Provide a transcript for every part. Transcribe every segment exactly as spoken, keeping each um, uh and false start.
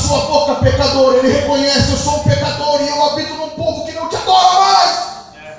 sua boca pecador. Ele reconhece: eu sou um pecador e eu habito num povo que não te adora mais.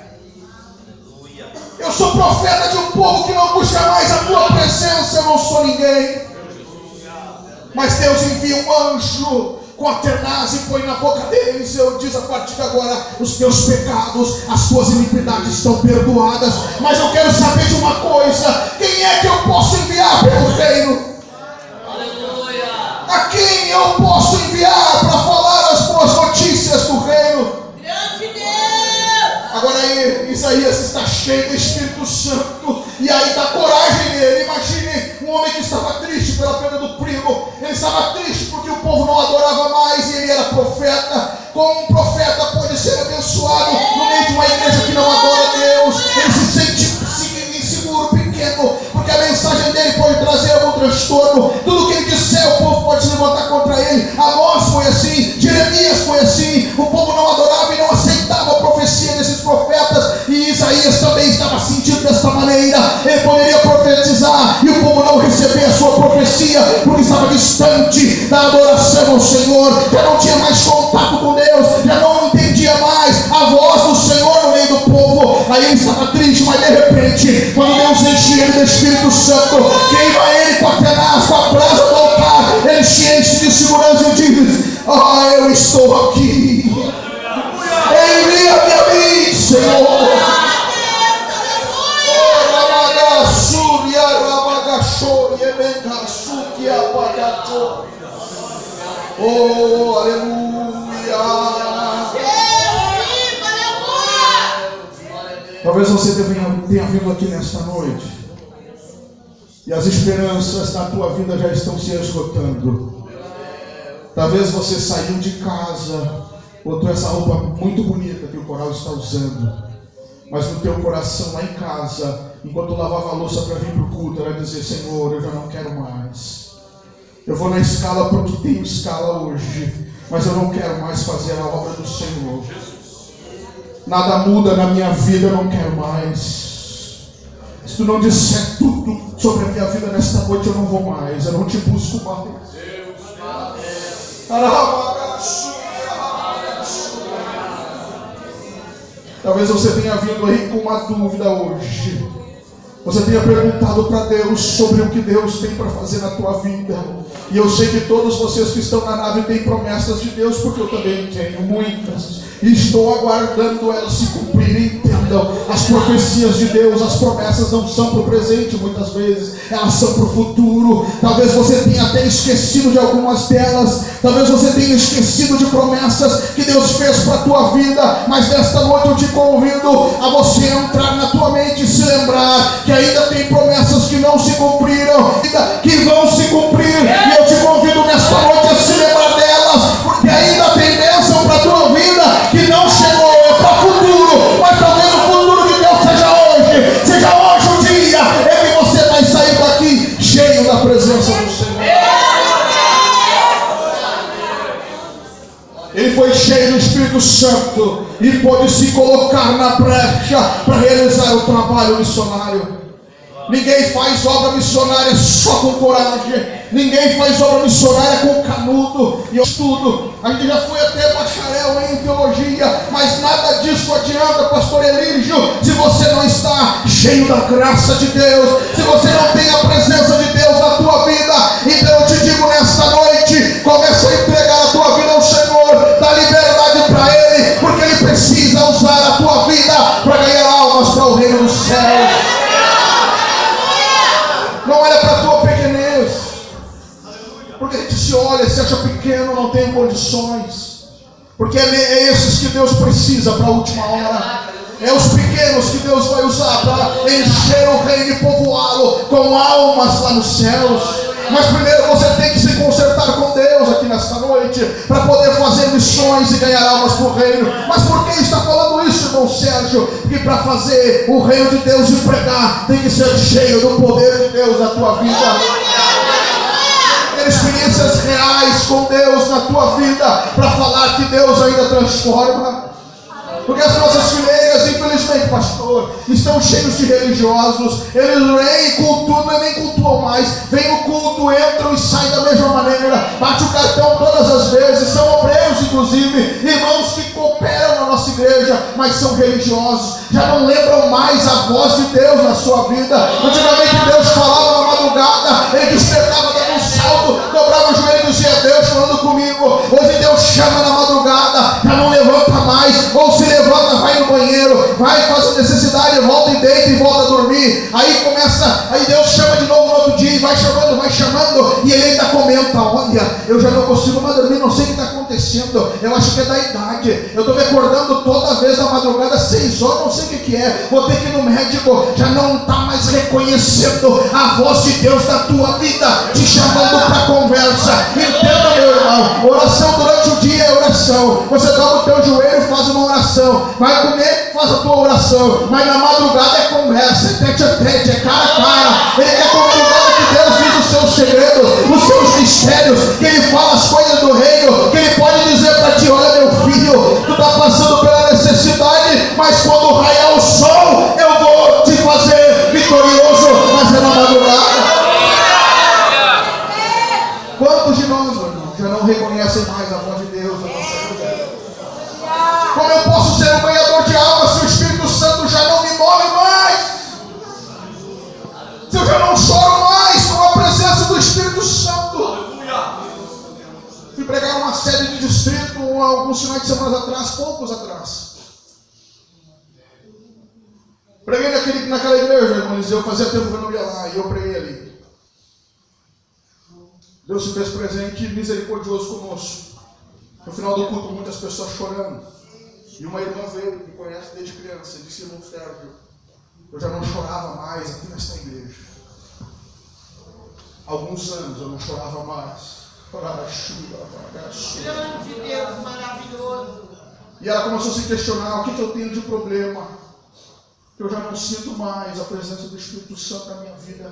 Eu sou profeta de um povo que não busca mais a tua presença. Eu não sou ninguém. Mas Deus envia um anjo com a tenaz e põe na boca deles. Eu diz: a partir de agora os teus pecados, as tuas iniquidades estão perdoadas. Mas eu quero saber de uma coisa: quem é que eu posso enviar pelo reino? Aleluia. A quem eu posso enviar para falar as boas notícias do reino? Grande Deus. Agora aí Isaías está cheio do Espírito Santo, e aí dá coragem nele. Imagine um homem que estava triste pela perda do primo. Ele estava triste porque o povo não adorava mais, e ele era profeta. Como um profeta pode ser abençoado no meio de uma igreja que não adora Deus? Ele se sente inseguro, pequeno, porque a mensagem dele pode trazer algum transtorno. Tudo que ele disser, o povo pode se levantar contra ele. Amós foi assim, Jeremias foi assim. O povo não adorava e não aceitava a profecia desses profetas, e Isaías também estava sentindo desta maneira. Ele poderia profetizar e o povo não receber a sua profecia, porque estava distante da adoração ao Senhor, já não tinha mais contato com Deus, já não entendia mais a voz do Senhor no meio do povo. Aí ele estava triste, mas de repente, quando Deus enche ele do Espírito Santo, queima ele com a tenaz, com a brasa do altar, ele se enche de segurança e diz: ah, eu estou aqui, envia-me a mim, Senhor. Oh, aleluia. Talvez você tenha vindo aqui nesta noite e as esperanças da tua vida já estão se esgotando. Talvez você saiu de casa, botou essa roupa muito bonita que o coral está usando, mas no teu coração lá em casa, enquanto lavava a louça para vir para o culto, era dizer: Senhor, eu já não quero mais. Eu vou na escala porque tenho escala hoje, mas eu não quero mais fazer a obra do Senhor. Nada muda na minha vida, eu não quero mais. Se tu não disser tudo sobre a minha vida nesta noite, eu não vou mais, eu não te busco mais. Talvez você tenha vindo aí com uma dúvida hoje. Você tenha perguntado para Deus sobre o que Deus tem para fazer na tua vida. E eu sei que todos vocês que estão na nave têm promessas de Deus, porque eu também tenho muitas. E estou aguardando elas se cumprirem. Entendam, as profecias de Deus, as promessas não são para o presente muitas vezes, elas são para o futuro. Talvez você tenha até esquecido de algumas delas. Talvez você tenha esquecido de promessas que Deus fez para a tua vida. Mas nesta noite eu te convido a você entrar na tua mente e se lembrar que ainda tem promessas que não se cumpriram, que vão se cumprir. E eu te convido nesta noite a se lembrar delas, porque ainda tem bênção para a tua vida que não chegou, é para o futuro. Mas talvez o futuro de Deus seja hoje, seja hoje o dia em que você vai sair daqui cheio da presença do Senhor. Ele foi cheio do Espírito Santo e pôde se colocar na brecha para realizar o trabalho missionário. Ninguém faz obra missionária só com coragem. Ninguém faz obra missionária com canudo e estudo. A gente já foi até bacharel em teologia, mas nada disso adianta, pastor Elígio, se você não está cheio da graça de Deus, se você não tem a presença de Deus na tua vida. Então eu te digo nesta noite, começa a entregar a tua vida ao Senhor, dá liberdade para Ele, porque Ele precisa usar a tua vida para ganhar almas para o reino dos céus. Não olha para a tua pequenez, porque a gente se olha, se acha pequeno, não tem condições, porque é esses que Deus precisa para a última hora. É os pequenos que Deus vai usar para encher o reino e povoá-lo com almas lá nos céus. Mas primeiro você tem que se consertar com Deus aqui nesta noite, para poder fazer missões e ganhar almas para o reino. Mas por que está falando isso, irmão Sérgio? Porque para fazer o reino de Deus e pregar, tem que ser cheio do poder de Deus na tua vida. Ter experiências reais com Deus na tua vida, para falar que Deus ainda transforma. Porque as nossas fileiras, infelizmente, pastor, estão cheios de religiosos. Eles vêm e cultuam, não é nem cultuam mais. Vêm no culto, entram e saem da mesma maneira. Bate o cartão todas as vezes. igreja, mas são religiosos. Já não lembram mais a voz de Deus na sua vida. Antigamente Deus falava na madrugada, ele despertava, dando um salto, dobrava os joelhos e dizia: Deus falando comigo. Hoje Deus chama na madrugada, já não levanta mais, ou se levanta, vai no banheiro, vai fazer necessidade, volta e deita e volta a dormir. Aí começa, aí Deus chama de novo no outro dia, e vai chamando, vai chamando, e ele ainda comenta: olha, eu já não consigo mais dormir, não sei o que está acontecendo, eu acho que é da idade, eu estou me acordando toda vez na madrugada, seis horas, não sei o que, que é, vou ter que ir no médico. Já não está mais reconhecendo a voz de Deus na tua vida, te chamando para conversa. Entenda, meu irmão, oração durante o dia é oração. Você dobra o teu joelho, faz uma oração, vai comer, faz a tua oração, mas na madrugada é conversa, é tete a tete, é cara a cara. Ele quer convidar que Deus diz os seus segredos, os seus mistérios, que ele fala as coisas do reino, que ele pode dizer para ti: olha, meu filho, tu está passando pela necessidade, mas quando raiar o sol, eu vou te fazer vitorioso. Mas é na madrugada. Quantos de nós, meu irmão, já não reconhecem mais a voz de Deus na nossa vida? Como eu posso ser um ganhador de alma se o Espírito Santo já não me move mais? Se eu já não choro mais com a presença do Espírito Santo? Fui pregar uma série de distrito alguns finais de semana atrás, poucos atrás. Preguei naquele, naquela igreja, irmãos, eu fazia tempo que eu não ia lá, e eu preguei ali. Deus se fez presente e misericordioso conosco. No final do culto, muitas pessoas chorando. E uma irmã veio, que me conhece desde criança, e disse: irmão Sérgio, eu já não chorava mais aqui nesta igreja. Alguns anos eu não chorava mais. Grande Deus, maravilhoso. E ela começou a se questionar: o que, que eu tenho de problema? Que eu já não sinto mais a presença do Espírito Santo na minha vida.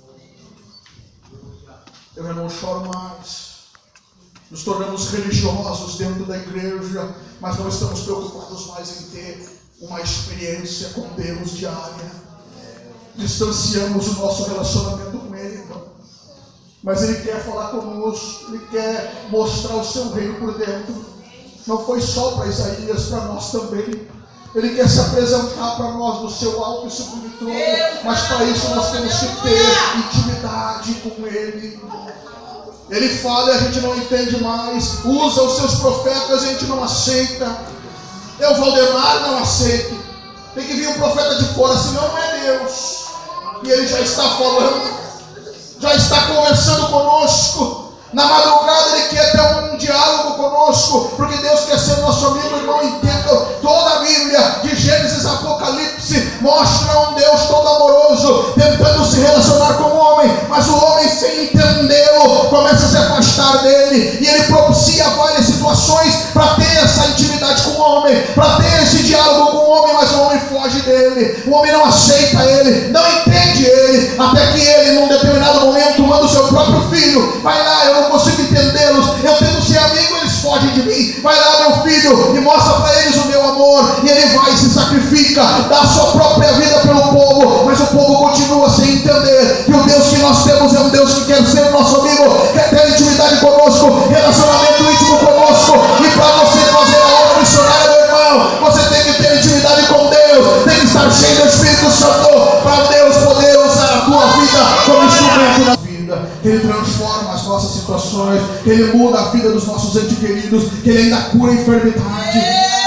Eu já não choro mais. Nos tornamos religiosos dentro da igreja, mas não estamos preocupados mais em ter uma experiência com Deus diária. Distanciamos o nosso relacionamento com Ele, irmão. Mas Ele quer falar conosco, Ele quer mostrar o seu reino por dentro. Não foi só para Isaías, para nós também. Ele quer se apresentar para nós no seu alto e sublime trono, mas para isso nós temos que ter intimidade com Ele. Ele fala e a gente não entende mais, usa os seus profetas e a gente não aceita. Eu, Valdemar, não aceito. Tem que vir um profeta de fora, senão não é Deus. E ele já está falando, já está conversando conosco. Na madrugada ele quer ter um diálogo conosco, porque Deus quer ser nosso amigo. Irmão, entenda, toda a Bíblia, de Gênesis a Apocalipse, mostra um Deus todo amoroso, tentando se relacionar com o homem, mas o homem, sem entendê-lo, começa a se afastar dele, e ele propicia várias situações para ter essa intimidade com o homem, para ter esse diálogo com o homem, mas o homem foge dele, o homem não aceita ele, não entende ele, até que ele, num determinado momento, manda o seu próprio filho: vai lá, eu não consigo entendê-los, eu tento ser amigo, eles fogem de mim, vai lá, meu filho, e mostra para eles o meu amor. E ele vai e se sacrifica, dá a sua própria vida pelo povo, mas o povo continua sem entender que o Deus que nós temos é um Deus que quer ser nosso amigo, quer ter intimidade conosco, relacionamento íntimo conosco. E para você fazer a obra missionária, meu irmão, você tem que ter intimidade com Deus, tem que estar cheio do Espírito Santo, para Deus poder usar a tua vida como instrumento na vida. Que Ele transforma as nossas situações, que Ele muda a vida dos nossos entes queridos, que Ele ainda cura a enfermidade.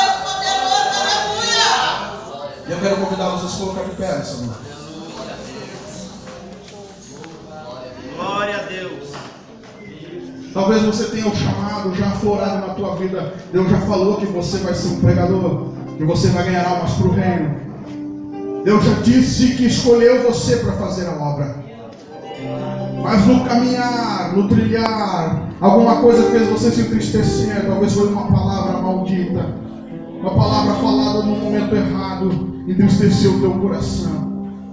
E eu quero convidá-los a se colocar de pé nessa noite. Glória a Deus. Talvez você tenha o chamado já aflorado na tua vida. Deus já falou que você vai ser um pregador, que você vai ganhar almas para o reino. Deus já disse que escolheu você para fazer a obra. Mas no caminhar, no trilhar, alguma coisa fez você se entristecer. Talvez foi uma palavra maldita, uma palavra falada no momento errado, entristeceu o teu coração.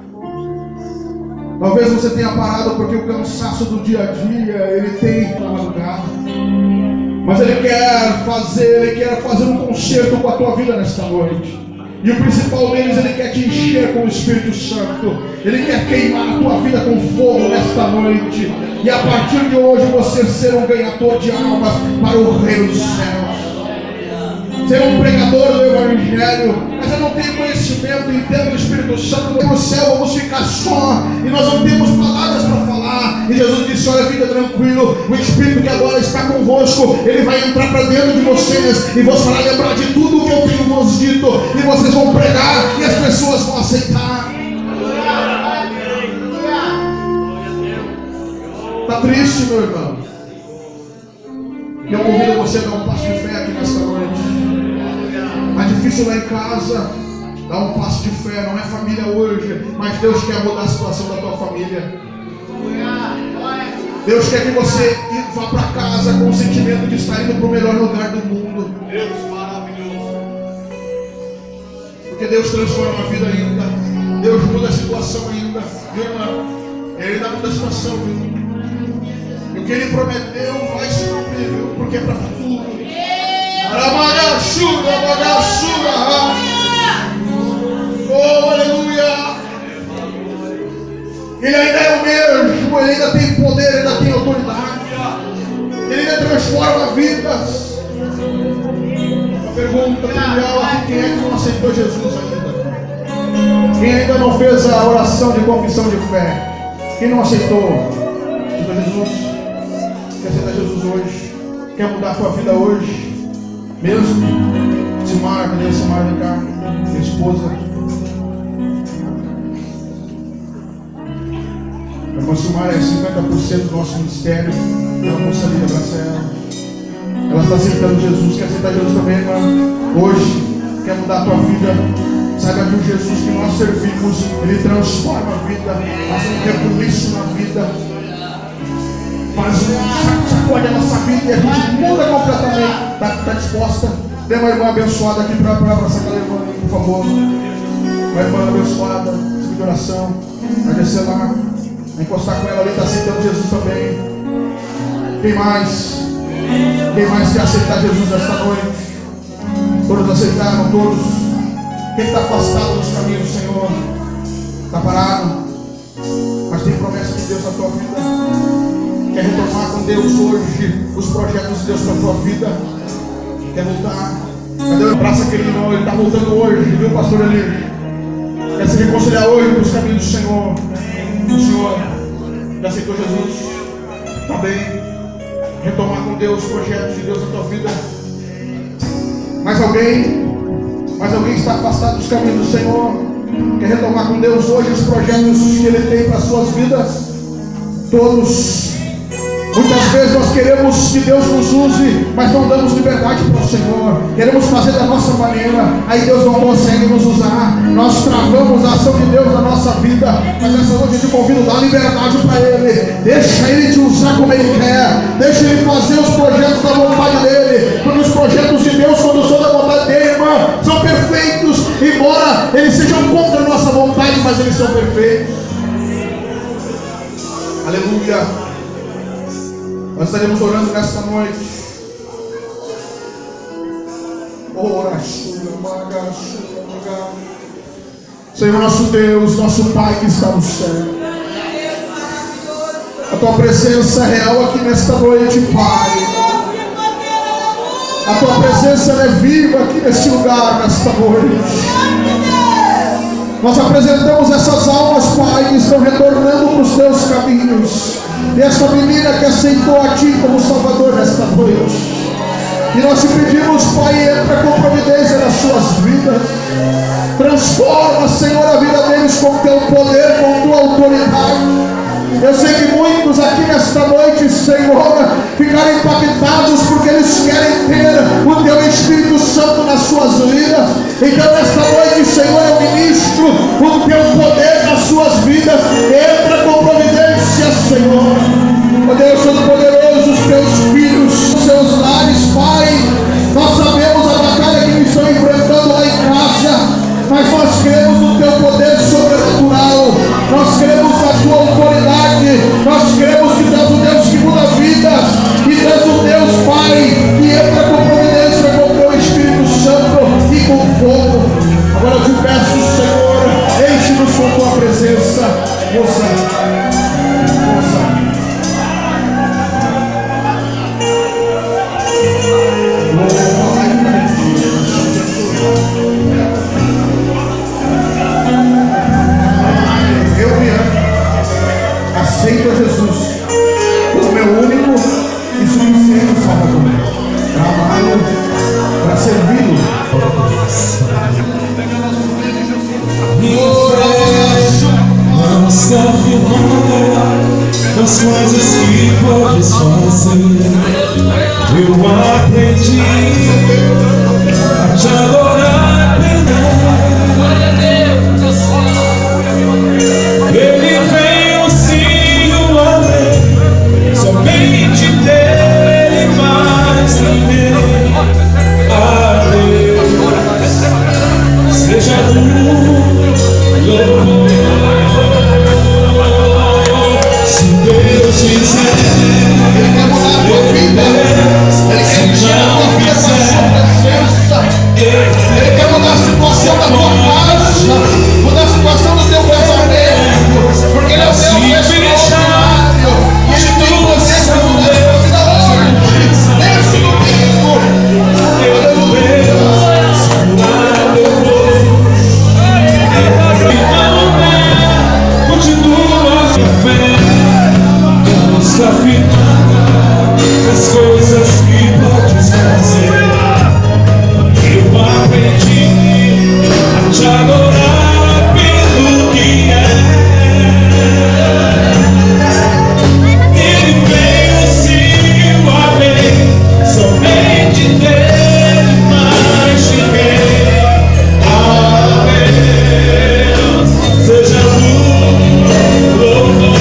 Talvez você tenha parado porque o cansaço do dia a dia, ele tem madrugada. Mas Ele quer fazer, Ele quer fazer um concerto com a tua vida nesta noite. E o principal deles, Ele quer te encher com o Espírito Santo. Ele quer queimar a tua vida com fogo nesta noite. E a partir de hoje você ser um ganhador de almas para o reino dos céus. ser um pregador do Evangelho, mas eu não tenho conhecimento e entendo do Espírito Santo. Vamos para o céu, vamos ficar só, e nós não temos palavras para falar. E Jesus disse: olha, fica tranquilo, o Espírito que agora está convosco, ele vai entrar para dentro de vocês e vos fará lembrar de tudo o que eu tenho vos dito, e vocês vão pregar e as pessoas vão aceitar. Está triste, meu irmão? Eu convido você a dar um passo de fé aqui nesta noite. Está difícil lá em casa, dá um passo de fé. Não é família hoje, mas Deus quer mudar a situação da tua família. Deus quer que você vá para casa com o sentimento de estar indo para o melhor lugar do mundo. Deus maravilhoso. Porque Deus transforma a vida ainda. Deus muda a situação ainda. Viu, irmão? Ele ainda muda a situação, viu? E o que Ele prometeu vai se cumprir, viu? Porque é para futuro. Oh, aleluia! Ele ainda é o mesmo, ele ainda tem poder, ele ainda tem autoridade, ele ainda transforma vidas. Uma pergunta trivial aqui: quem é que não aceitou Jesus ainda? Quem ainda não fez a oração de confissão de fé? Quem não aceitou? Aceitou Jesus? Quer aceitar Jesus hoje? Quer mudar a tua vida hoje? Mesmo? Simar, cadê a Simar? Vem cá, minha esposa. A irmã Silmar é cinquenta por cento do nosso ministério. Ela não sabia, abraça ela. Ela está aceitando Jesus. Quer aceitar Jesus também, irmã? Hoje, quer mudar a tua vida? Saiba que o Jesus que nós servimos, Ele transforma a vida, faz um rebuliço na vida, faz um sacode a nossa vida e a gente muda completamente. Está tá disposta? Dê uma irmã abençoada aqui para abraçar aquela irmã, por favor. Uma irmã abençoada, de oração. Vai descer lá. Vai encostar com ela ali, está aceitando Jesus também. Quem mais? Quem mais quer aceitar Jesus esta noite? Todos aceitaram, todos. Quem está afastado dos caminhos do Senhor? Está parado? Mas tem promessa de Deus na tua vida. Quer retomar com Deus hoje os projetos de Deus para a tua vida? Quer voltar? Cadê o abraço aquele irmão? Ele está voltando hoje, viu, pastor Eli? Quer se reconciliar hoje com os caminhos do Senhor? O Senhor já aceitou Jesus? Está bem? Retomar com Deus os projetos de Deus na tua vida. Mais alguém? Mais alguém está afastado dos caminhos do Senhor? Quer retomar com Deus hoje os projetos que Ele tem para as suas vidas? Todos. Muitas vezes nós queremos que Deus nos use, mas não damos liberdade para o Senhor. Queremos fazer da nossa maneira, aí Deus não consegue nos usar. Nós travamos a ação de Deus na nossa vida. Mas essa noite eu te convido a dar liberdade para Ele. Deixa Ele te usar como Ele quer. Deixa Ele fazer os projetos da vontade dEle. Porque os projetos de Deus, quando são da vontade dEle, irmã, são perfeitos. Embora eles sejam contra a nossa vontade, mas eles são perfeitos. Aleluia. Nós estaremos orando nesta noite. Ora, Senhor nosso Deus, nosso Pai que está no céu, a Tua presença é real aqui nesta noite, Pai. A Tua presença é viva aqui neste lugar, nesta noite. Nós apresentamos essas almas, Pai, que estão retornando para os Teus caminhos. E esta menina que aceitou a Ti como Salvador nesta noite. E nós te pedimos, Pai, entra com providência nas suas vidas. Transforma, Senhor, a vida deles com Teu poder, com Tua autoridade. Eu sei que muitos aqui nesta noite, Senhor, ficaram impactados porque eles querem ter o Teu Espírito Santo nas suas vidas. Então nesta noite, Senhor, eu ministro o Teu poder nas suas vidas. Entra com providência, Senhor. Ó Deus Todo-Poderoso, os Teus filhos, os Seus lares, Pai. Nós sabemos a batalha que eles estão enfrentando lá em casa, mas nós cremos no Teu poder sobrenatural. Nós cremos na Tua autoridade. Nós cremos que Tu és o Deus que muda vidas. E Tu és o Deus, Pai, que entra com providência com o Teu Espírito Santo e com fogo. Agora eu te peço, Senhor, enche-nos com Tua presença. Moça, moça. para comer. Trabalho para servi-lo. Não está firmada nas coisas que podes fazer. Eu aprendi a te adorar, Ele veio sim, o amém, somente dele, mais ninguém. A Deus seja louvor. Se Deus quiser, Ele quer mudar a tua vida. Ele quer encher a tua vida com a sua presença. Ele quer mudar a situação da tua casa, mudar a situação do teu casamento, porque Ele é o Deus extraordinário e Ele tem poder para mudar a tua vida hoje, nesse domingo. Aleluia. Continua a fé, não está firmada nas coisas que podes fazer. Eu aprendi a te adorar pelo que é. Ele veio sim, o amém, somente dele, mais ninguém. A Deus seja louvor.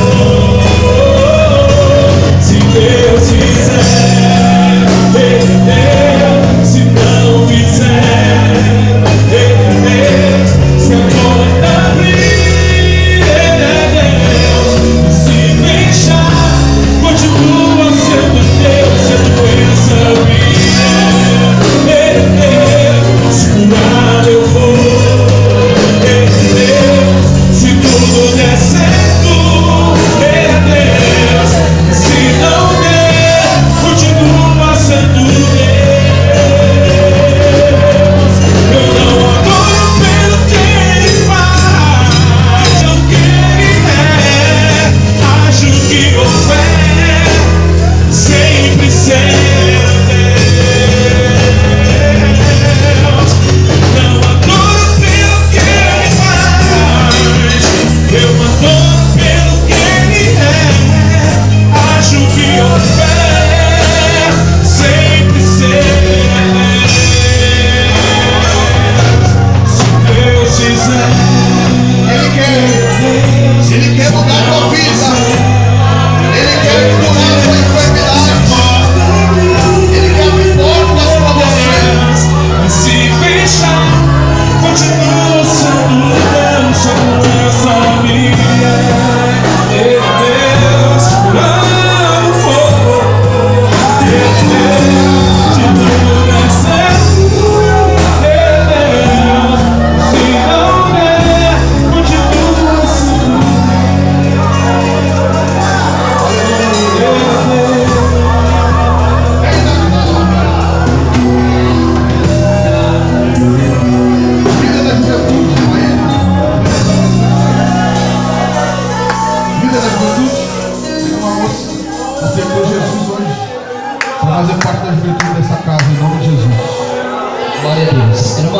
Se Deus quiser, Ele deu. Se não quiser, Ele Deus. Se a porta abrir, Ele é Deus. Se fechar, continua sendo Deus. Se a doença vir, Ele é Deus. Se curar eu vou, Ele é Deus. Se tudo der certo, Ele é Deus. Se não der, continua sendo Deus. Eu não adoro pelo que Ele faz, pelo que Ele é. Acho que houver, sempre ser Deus. Não adoro pelo que Ele faz, eu adoro pelo que Ele é. Acho que houver, sempre ser Deus. Se Deus quiser, Ele quer, Ele quer mudar a tua vida. Ele quer curar a tua enfermidade. Ele quer abrir portas para você. e se fechar, continua sendo Deus. Só começa minha, Ele é Deus, curando fogo. Ele é Deus, de tudo der certo. Ele é Deus, se não der, continua sendo Vida da juventude, vida da juventude. Tem uma moça aceitou Jesus hoje para fazer parte da juventude dessa casa, em nome de Jesus. Glória a Deus.